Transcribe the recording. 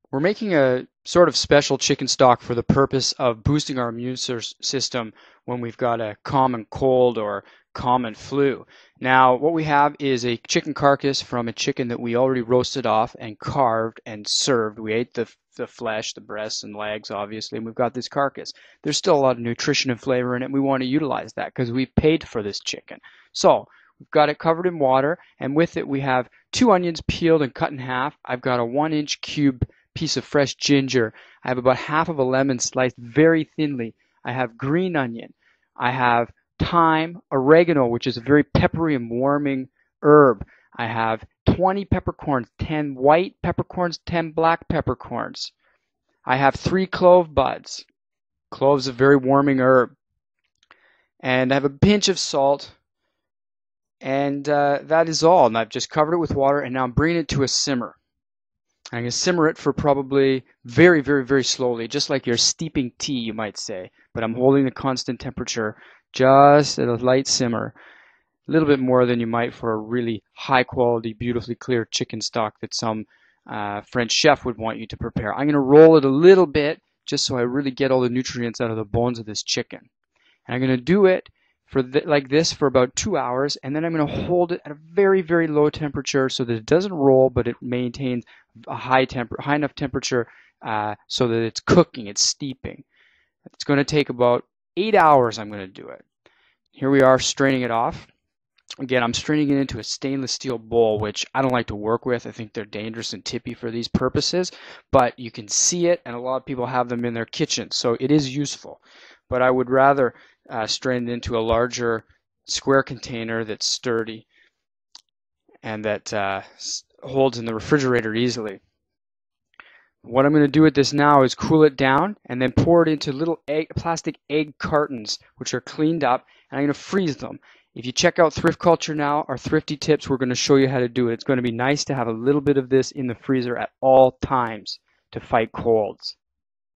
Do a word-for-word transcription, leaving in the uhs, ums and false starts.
We're making a sort of special chicken stock for the purpose of boosting our immune system when we've got a common cold or common flu. Now, what we have is a chicken carcass from a chicken that we already roasted off and carved and served. We ate the, the flesh, the breasts and legs, obviously, and we've got this carcass. There's still a lot of nutrition and flavor in it, and we want to utilize that because we've paid for this chicken. So, we've got it covered in water, and with it we have two onions peeled and cut in half. I've got a one inch cube piece of fresh ginger. I have about half of a lemon sliced very thinly. I have green onion. I have thyme, oregano, which is a very peppery and warming herb. I have twenty peppercorns, ten white peppercorns, ten black peppercorns. I have three clove buds. Cloves, a very warming herb. And I have a pinch of salt. And uh, that is all. And I've just covered it with water, and now I'm bringing it to a simmer. I'm going to simmer it for probably very, very, very slowly, just like you're steeping tea, you might say. But I'm holding the constant temperature just at a light simmer, a little bit more than you might for a really high-quality, beautifully clear chicken stock that some uh, French chef would want you to prepare. I'm going to roll it a little bit just so I really get all the nutrients out of the bones of this chicken. And I'm going to do it for th like this for about two hours, and then I'm going to hold it at a very, very low temperature so that it doesn't roll, but it maintains a high temper, high enough temperature uh, so that it's cooking, it's steeping. It's going to take about eight hours. I'm going to do it. Here we are straining it off. Again, I'm straining it into a stainless steel bowl, which I don't like to work with. I think they're dangerous and tippy for these purposes, but you can see it, and a lot of people have them in their kitchens, so it is useful. But I would rather uh, strain it into a larger square container that's sturdy and that uh, holds in the refrigerator easily. What I'm going to do with this now is cool it down and then pour it into little egg, plastic egg cartons, which are cleaned up, and I'm going to freeze them. If you check out Thrift Culture now, our thrifty tips, we're going to show you how to do it. It's going to be nice to have a little bit of this in the freezer at all times to fight colds.